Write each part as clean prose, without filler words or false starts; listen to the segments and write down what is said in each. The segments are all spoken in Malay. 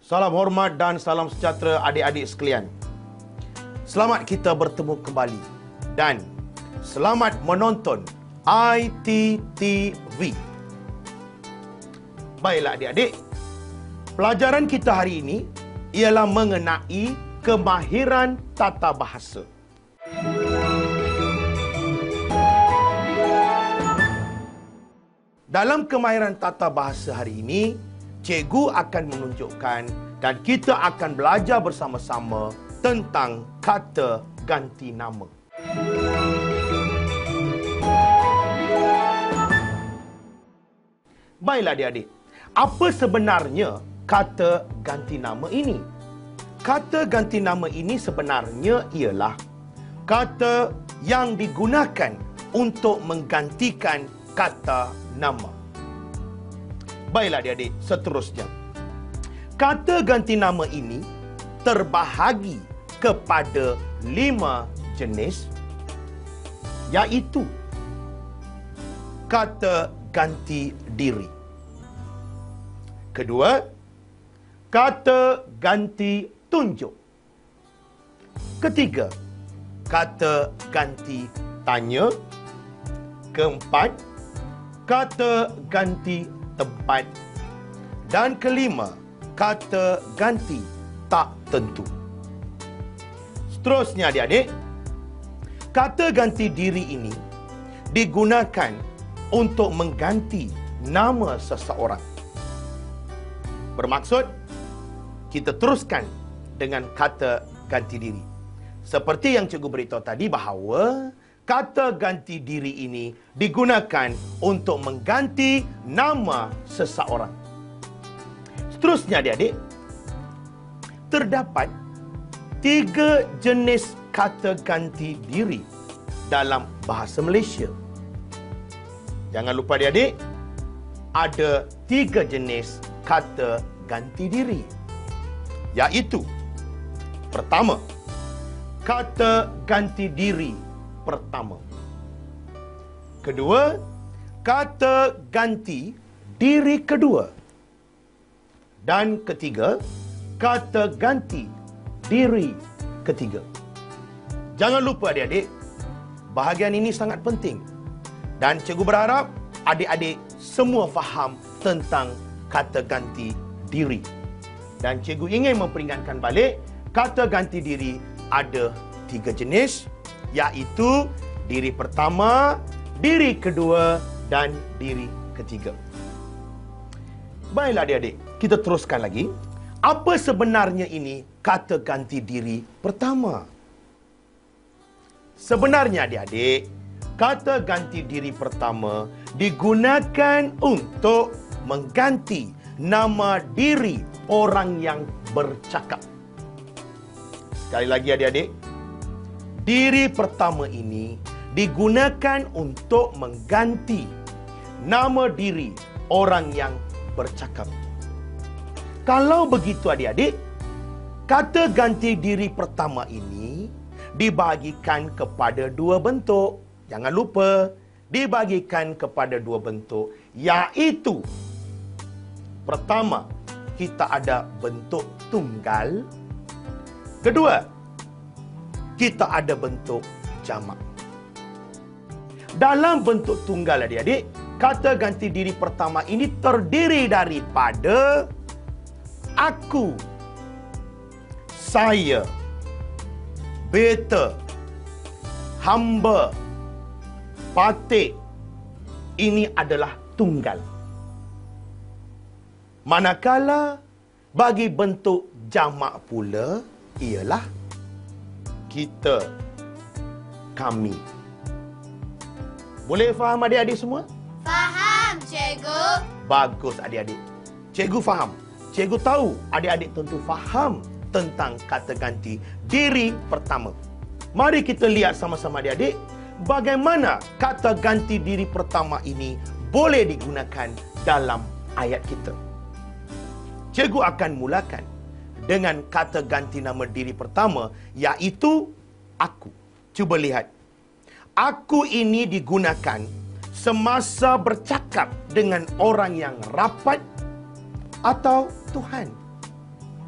Salam hormat dan salam sejahtera adik-adik sekalian. Selamat kita bertemu kembali dan selamat menonton ITTV. Baiklah adik-adik, pelajaran kita hari ini ialah mengenai kemahiran tata bahasa. Dalam kemahiran tata bahasa hari ini, cikgu akan menunjukkan dan kita akan belajar bersama-sama tentang kata ganti nama. Baiklah adik-adik, apa sebenarnya kata ganti nama ini? Kata ganti nama ini sebenarnya ialah kata yang digunakan untuk menggantikan kata nama. Baiklah adik-adik, seterusnya. Kata ganti nama ini terbahagi kepada 5 jenis, iaitu kata ganti diri. Kedua, kata ganti tunjuk. Ketiga, kata ganti tanya. Keempat, kata ganti tempat. Dan kelima, kata ganti tak tentu. Seterusnya adik-adik, kata ganti diri ini digunakan untuk mengganti nama seseorang. Bermaksud, kita teruskan dengan kata ganti diri. Seperti yang cikgu beritahu tadi bahawa kata ganti diri ini digunakan untuk mengganti nama seseorang. Seterusnya adik-adik, terdapat 3 jenis kata ganti diri dalam bahasa Malaysia. Jangan lupa adik-adik, ada 3 jenis kata ganti diri, iaitu pertama, kata ganti diri pertama. Kedua, kata ganti diri kedua. Dan ketiga, kata ganti diri ketiga. Jangan lupa adik-adik, bahagian ini sangat penting. Dan cikgu berharap adik-adik semua faham tentang kata ganti diri. Dan cikgu ingin memperingatkan balik, kata ganti diri ada 3 jenis, iaitu diri pertama, diri kedua, dan diri ketiga. Baiklah adik-adik, kita teruskan lagi. Apa sebenarnya ini kata ganti diri pertama? Sebenarnya adik-adik, kata ganti diri pertama digunakan untuk mengganti nama diri orang yang bercakap. Sekali lagi adik-adik, diri pertama ini digunakan untuk mengganti nama diri orang yang bercakap. Kalau begitu adik-adik, kata ganti diri pertama ini dibahagikan kepada 2 bentuk. Jangan lupa, dibahagikan kepada 2 bentuk, iaitu pertama, kita ada bentuk tunggal. Kedua, kita ada bentuk jamak. Dalam bentuk tunggal adik-adik, kata ganti diri pertama ini terdiri daripada aku, saya, beta, hamba, patik. Ini adalah tunggal. Manakala bagi bentuk jamak pula ialah kita, kami. Boleh faham adik-adik semua? Faham, cikgu. Bagus adik-adik. Cikgu faham. Cikgu tahu adik-adik tentu faham tentang kata ganti diri pertama. Mari kita lihat sama-sama adik-adik bagaimana kata ganti diri pertama ini boleh digunakan dalam ayat kita. Cikgu akan mulakan dengan kata ganti nama diri pertama, iaitu aku. Cuba lihat. Aku ini digunakan semasa bercakap dengan orang yang rapat atau Tuhan.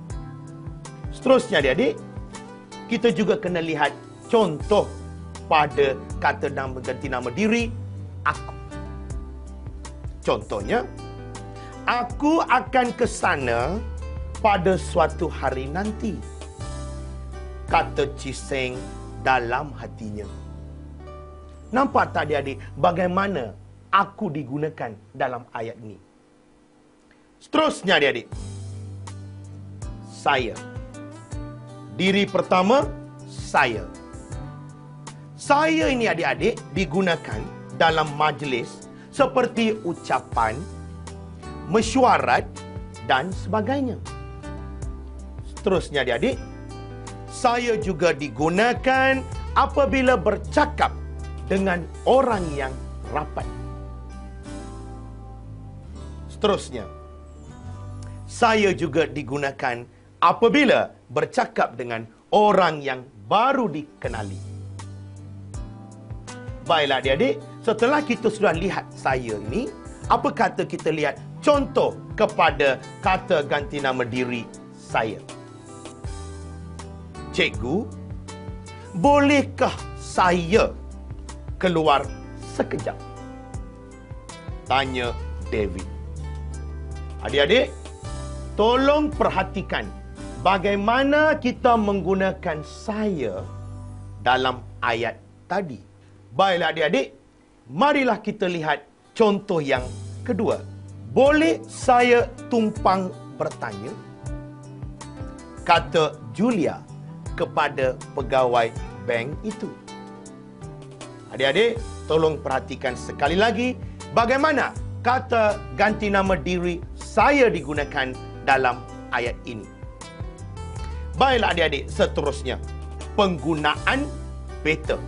Seterusnya adik-adik, kita juga kena lihat contoh pada kata nama ganti nama diri aku. Contohnya, aku akan ke sana pada suatu hari nanti, kata Ciseng dalam hatinya. Nampak tak adik-adik bagaimana aku digunakan dalam ayat ini? Seterusnya adik-adik, saya. Diri pertama, saya. Saya ini adik-adik digunakan dalam majlis seperti ucapan, mesyuarat dan sebagainya. Seterusnya adik-adik, saya juga digunakan apabila bercakap dengan orang yang rapat. Seterusnya, saya juga digunakan apabila bercakap dengan orang yang baru dikenali. Baiklah adik-adik, setelah kita sudah lihat saya ini, apa kata kita lihat contoh kepada kata ganti nama diri saya? Cikgu, bolehkah saya keluar sekejap? Tanya David. Adik-adik, tolong perhatikan bagaimana kita menggunakan saya dalam ayat tadi. Baiklah adik-adik, marilah kita lihat contoh yang kedua. Boleh saya tumpang bertanya? Kata Julia kepada pegawai bank itu. Adik-adik, tolong perhatikan sekali lagi bagaimana kata ganti nama diri saya digunakan dalam ayat ini. Baiklah adik-adik, seterusnya, penggunaan beta.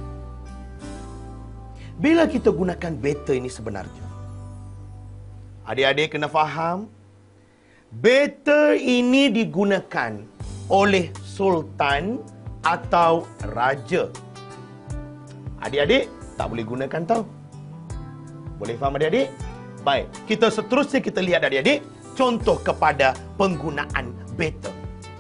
Bila kita gunakan beta ini sebenarnya, adik-adik kena faham, beta ini digunakan oleh sultan atau raja. Adik-adik tak boleh gunakan tau. Boleh faham adik-adik? Baik, kita seterusnya kita lihat adik-adik contoh kepada penggunaan beta.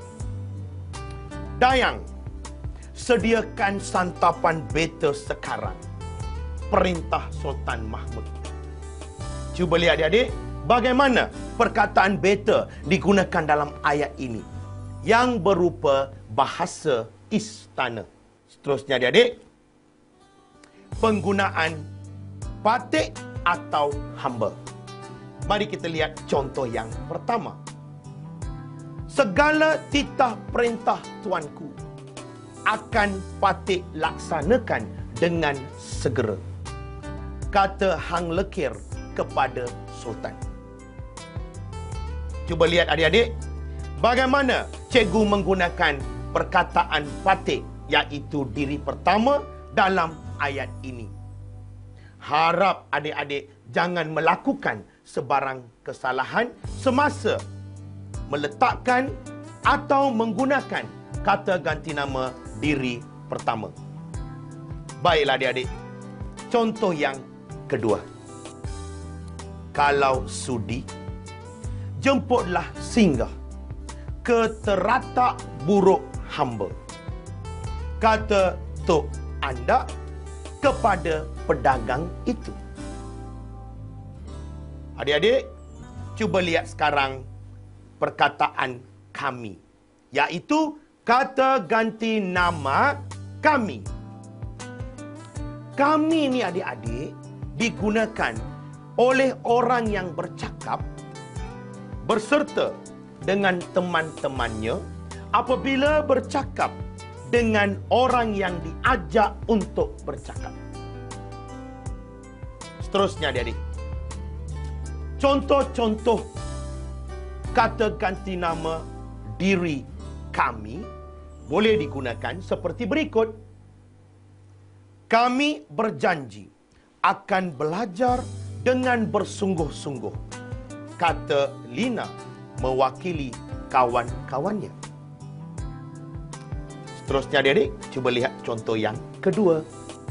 Dayang, sediakan santapan beta sekarang. Perintah Sultan Mahmud. Cuba lihat adik-adik bagaimana perkataan beta digunakan dalam ayat ini yang berupa bahasa istana. Seterusnya adik-adik, penggunaan patik atau hamba. Mari kita lihat contoh yang pertama. Segala titah perintah tuanku akan patik laksanakan dengan segera, kata Hang Lekir kepada Sultan. Cuba lihat adik-adik bagaimana cikgu menggunakan perkataan patik, iaitu diri pertama dalam ayat ini. Harap adik-adik jangan melakukan sebarang kesalahan semasa meletakkan atau menggunakan kata ganti nama diri pertama. Baiklah adik-adik, contoh yang kedua. Kalau sudi, jemputlah singgah ke teratak buruk hamba, kata Tok Anda kepada pedagang itu. Adik-adik, cuba lihat sekarang perkataan kami, iaitu kata ganti nama kami. Kami ni adik-adik digunakan oleh orang yang bercakap berserta dengan teman-temannya apabila bercakap dengan orang yang diajak untuk bercakap. Seterusnya adik-adik, contoh-contoh kata ganti nama diri kami boleh digunakan seperti berikut. Kami berjanji akan belajar dengan bersungguh-sungguh, kata Lina mewakili kawan-kawannya. Seterusnya adik-adik, cuba lihat contoh yang kedua.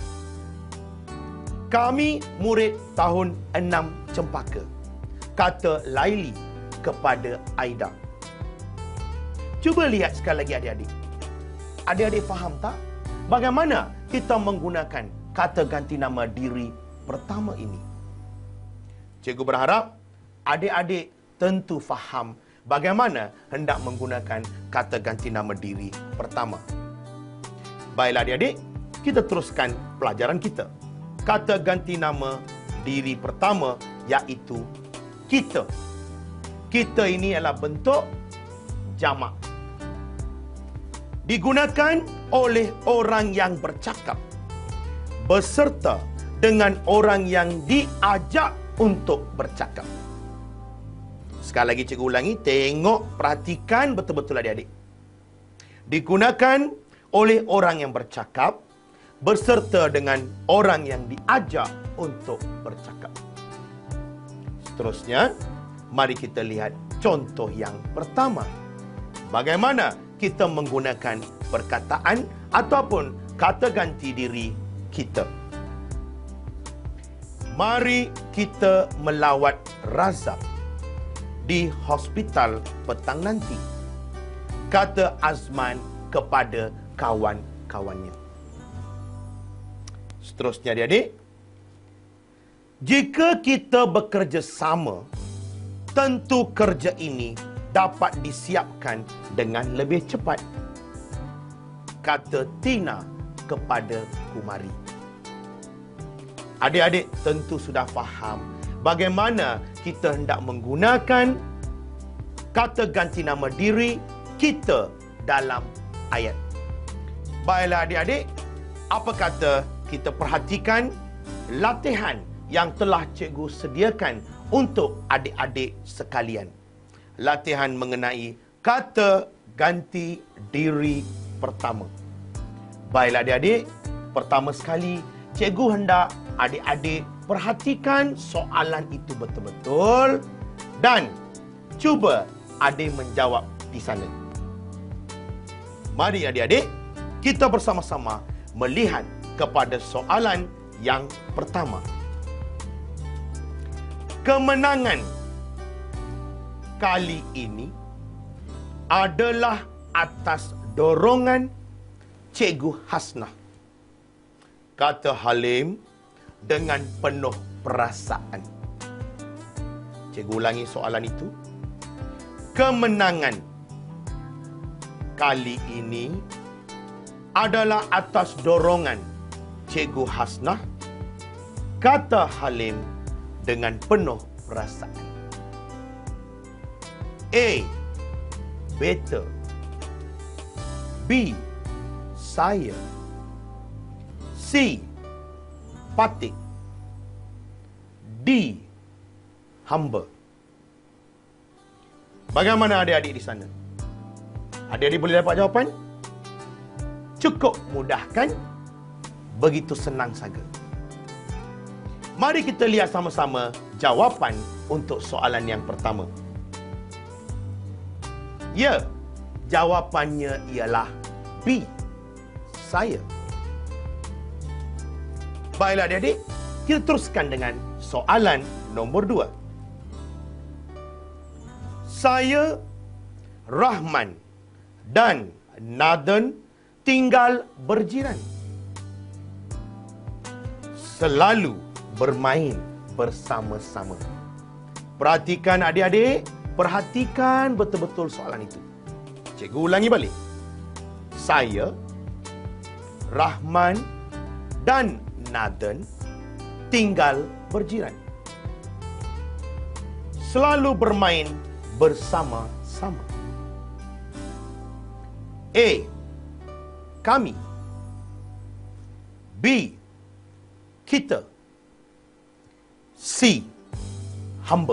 Kami murid tahun 6 Cempaka, kata Laili kepada Aida. Cuba lihat sekali lagi adik-adik. Adik-adik faham tak? Bagaimana kita menggunakan kata ganti nama diri pertama ini? Cikgu berharap adik-adik tentu faham bagaimana hendak menggunakan kata ganti nama diri pertama. Baiklah adik-adik, kita teruskan pelajaran kita. Kata ganti nama diri pertama iaitu kita. Kita ini adalah bentuk jamak. Digunakan oleh orang yang bercakap beserta dengan orang yang diajak untuk bercakap. Sekali lagi cikgu ulangi, tengok, perhatikan betul-betul adik-adik. Digunakan oleh orang yang bercakap beserta dengan orang yang diajak untuk bercakap. Seterusnya, mari kita lihat contoh yang pertama. Bagaimana kita menggunakan perkataan ataupun kata ganti diri kita. Mari kita melawat Razak di hospital petang nanti, kata Azman kepada kawan-kawannya. Seterusnya adik-adik, jika kita bekerja sama, tentu kerja ini dapat disiapkan dengan lebih cepat, kata Tina kepada Kumari. Adik-adik tentu sudah faham bagaimana kita hendak menggunakan kata ganti nama diri kita dalam ayat. Baiklah adik-adik, apa kata kita perhatikan latihan yang telah cikgu sediakan untuk adik-adik sekalian. Latihan mengenai kata ganti diri pertama. Baiklah adik-adik, pertama sekali cikgu hendak adik-adik perhatikan soalan itu betul-betul dan cuba adik menjawab di sana. Mari adik-adik, kita bersama-sama melihat kepada soalan yang pertama. Kemenangan kali ini adalah atas dorongan Cikgu Hasnah, kata Halim dengan penuh perasaan. Cikgu ulangi soalan itu. Kemenangan kali ini adalah atas dorongan Cikgu Hasnah, kata Halim dengan penuh perasaan. A. Better. B. Saya. C. Patik. D. Hamba. Bagaimana adik-adik di sana? Adik-adik boleh dapat jawapan? Cukup mudah kan? Begitu senang saja. Mari kita lihat sama-sama jawapan untuk soalan yang pertama. Ya, jawapannya ialah B. Saya. Baiklah adik-adik, kita teruskan dengan soalan nombor 2. Saya, Rahman dan Nathan tinggal berjiran. Selalu bermain bersama-sama. Perhatikan adik-adik, perhatikan betul-betul soalan itu. Cikgu ulangi balik. Saya, Rahman dan Nathan tinggal berjiran. Selalu bermain bersama-sama. A. Kami. B. Kita. C. Hamba.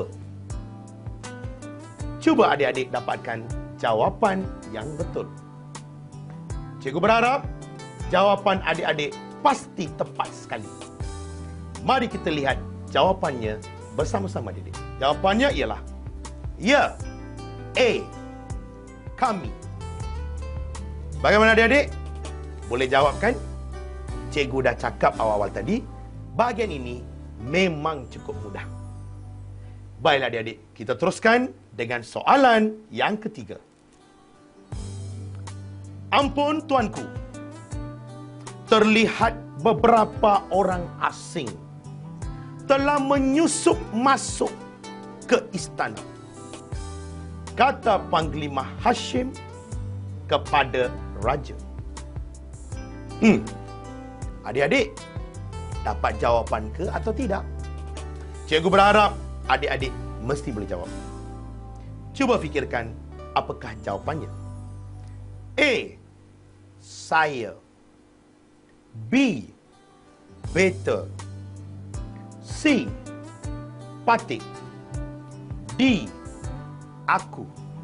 Cuba adik-adik dapatkan jawapan yang betul. Cikgu berharap jawapan adik-adik pasti tepat sekali. Mari kita lihat jawapannya bersama-sama adik-adik. Jawapannya ialah ya. A. Kami. Bagaimana adik-adik? Boleh jawab kan? Cikgu dah cakap awal-awal tadi, bahagian ini memang cukup mudah. Baiklah adik-adik, kita teruskan dengan soalan yang ketiga. Ampun tuanku, terlihat beberapa orang asing telah menyusup masuk ke istana, kata Panglima Hashim kepada raja. Adik-adik, dapat jawapan ke atau tidak? Cikgu berharap adik-adik mesti boleh jawab. Cuba fikirkan apakah jawapannya. A. Saya. B. Better. C. Patik. D. Aku.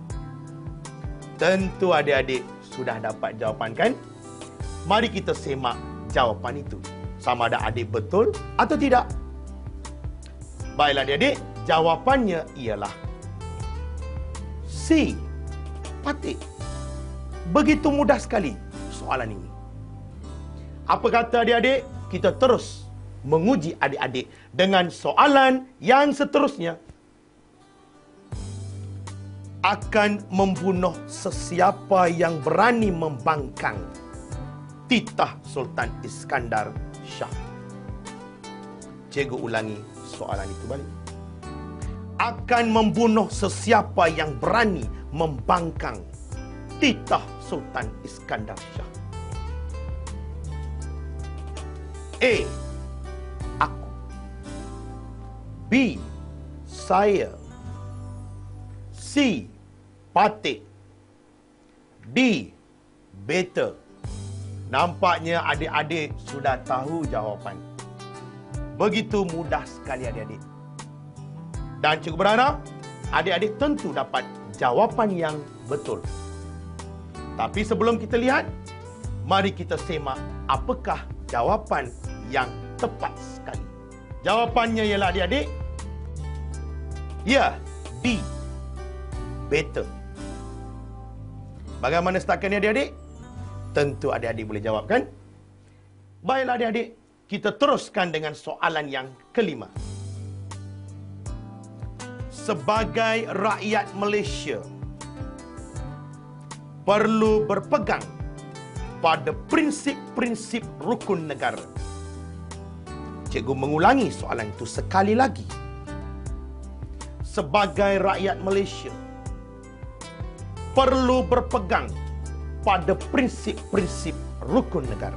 Tentu adik-adik sudah dapat jawapan kan? Mari kita semak jawapan itu. Sama ada adik betul atau tidak? Baiklah adik-adik, jawapannya ialah C. Patik. Begitu mudah sekali soalan ini. Apa kata adik-adik? Kita terus menguji adik-adik dengan soalan yang seterusnya. Akan membunuh sesiapa yang berani membangkang titah Sultan Iskandar Shah. Cikgu ulangi soalan itu balik. Akan membunuh sesiapa yang berani membangkang titah Sultan Iskandar Shah. A. Aku. B. Saya. C. Patik. D. Better. Nampaknya adik-adik sudah tahu jawapan. Begitu mudah sekali adik-adik. Dan cikgu berharap adik-adik tentu dapat jawapan yang betul. Tapi sebelum kita lihat, mari kita semak apakah jawapan yang tepat sekali. Jawapannya ialah adik-adik, ya, D. Better. Bagaimana setakat ini adik-adik? Tentu adik-adik boleh jawab kan? Baiklah adik-adik, kita teruskan dengan soalan yang kelima. Sebagai rakyat Malaysia, perlu berpegang pada prinsip-prinsip rukun negara. Cikgu mengulangi soalan itu sekali lagi. Sebagai rakyat Malaysia, perlu berpegang pada prinsip-prinsip rukun negara.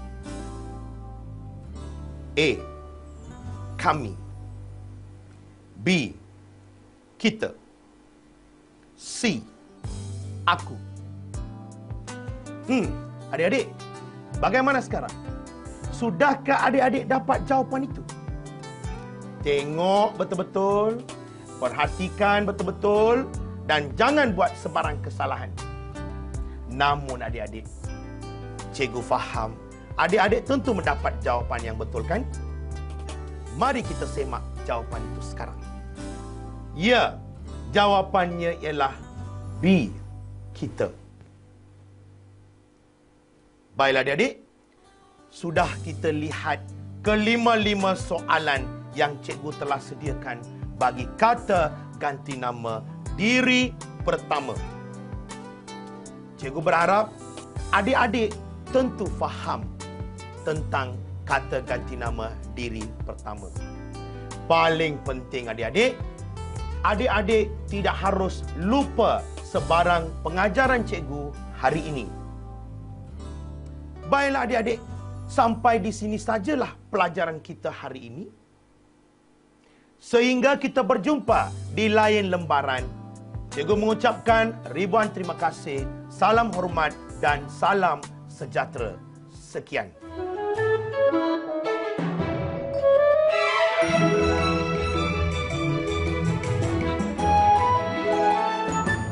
A. Kami. B. Kita. C. Aku. Adik-adik, bagaimana sekarang? Sudahkah adik-adik dapat jawapan itu? Tengok betul-betul, perhatikan betul-betul, dan jangan buat sebarang kesalahan. Namun adik-adik, cikgu faham adik-adik tentu mendapat jawapan yang betul kan? Mari kita semak jawapan itu sekarang. Ya, jawapannya ialah B. Kita. Baiklah adik-adik, sudah kita lihat kelima-lima soalan yang cikgu telah sediakan bagi kata ganti nama diri pertama. Cikgu berharap adik-adik tentu faham tentang kata ganti nama diri pertama. Paling penting adik-adik, adik-adik tidak harus lupa sebarang pengajaran cikgu hari ini. Baiklah adik-adik, sampai di sini sajalah pelajaran kita hari ini. Sehingga kita berjumpa di lain lembaran. Cikgu mengucapkan ribuan terima kasih, salam hormat dan salam sejahtera. Sekian.